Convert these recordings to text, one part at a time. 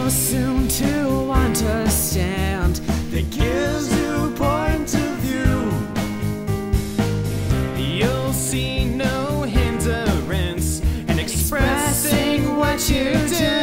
soon to understand that gives you point of view. You'll see no hindrance in expressing what you do.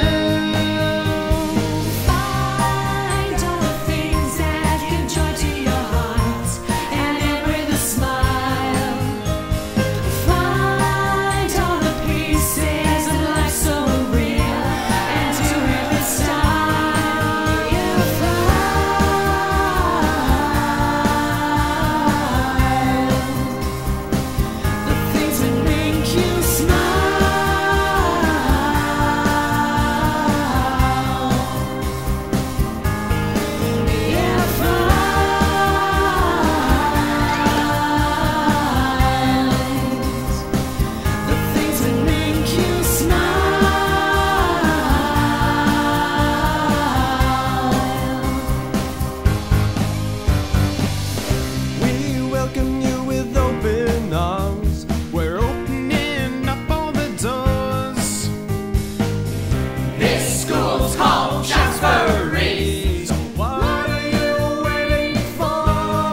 Shaftesbury. So what are you waiting for?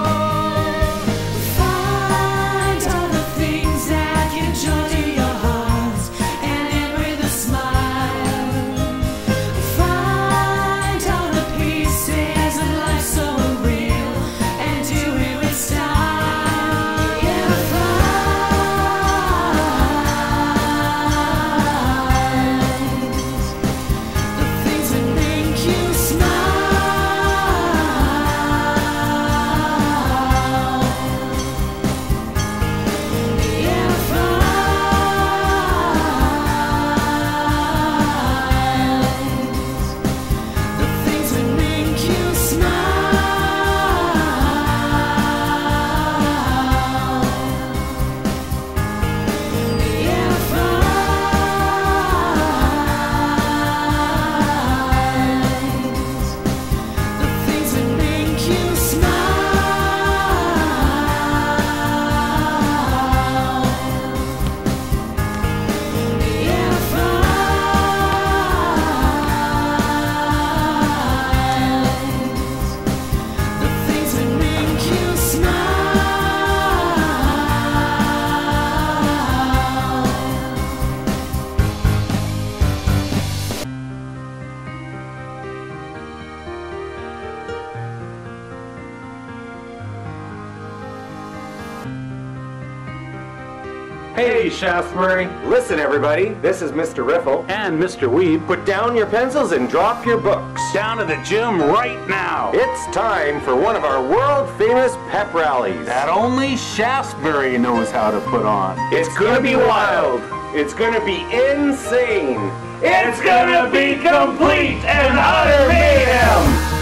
Find all the things that give joy to your heart and end with a smile. Find all the pieces of life so real and do it with style. Yeah, find the things that make you smile. Yeah, find the things that make you smile. Yeah, find the things that make you smile. Yeah, find the things that make you smile. Hey, Shaftesbury. Listen, everybody, this is Mr. Riffle. And Mr. Weed, Put down your pencils and drop your books. down to the gym right now. It's time for one of our world-famous pep rallies. That only Shaftesbury knows how to put on. It's gonna be wild. It's gonna be insane. It's gonna be complete and utter mayhem.